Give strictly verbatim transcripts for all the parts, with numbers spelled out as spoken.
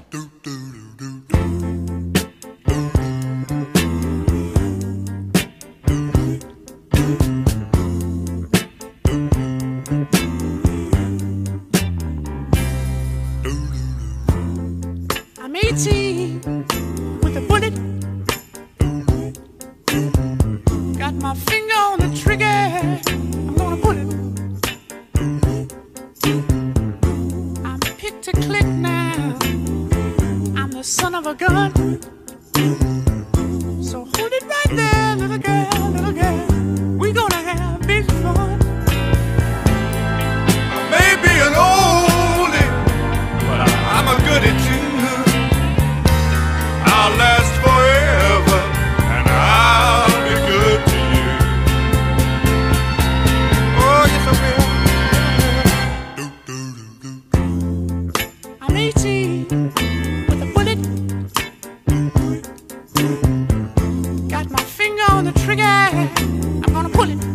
I'm eighteen with a bullet. Got my finger on the trigger. I'm gonna pull it. I'm picked to click now. I'm the son of a gun. So hold it right there, little girl, little girl. We gonna have big fun. I may be an oldie, but I'm a goodie too. I'll last forever, and I'll be good to you. Oh, yes, I will. I'm eighteen with a bullet. Got my finger on the trigger. I'm gonna pull it.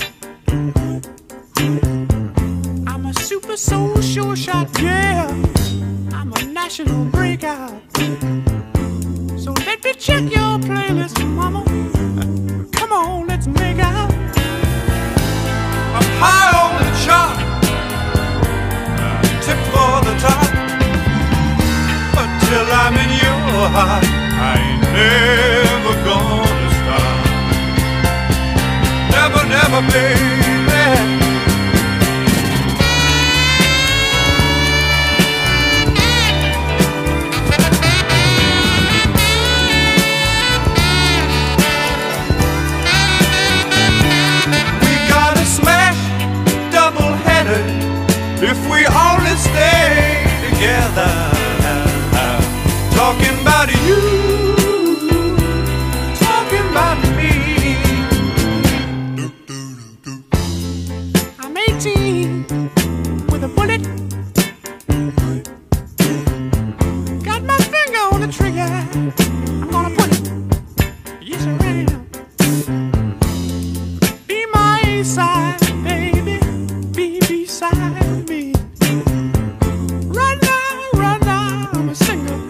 I'm a super soul sure shot, yeah. I'm a national breakout. So let me check your playlist, mama. Come on, let's make out. I'm high on the chart, tip for the top. Until I'm in your heart, I ain't never gonna stop. Never, never, baby. If we only stay together, talking about you, talking about me. I'm eighteen with a bullet. Got my finger on the trigger. I'm gonna pull it. Yes, I am. Be my A-side, baby. Be beside me. Right now, right now, I'm a single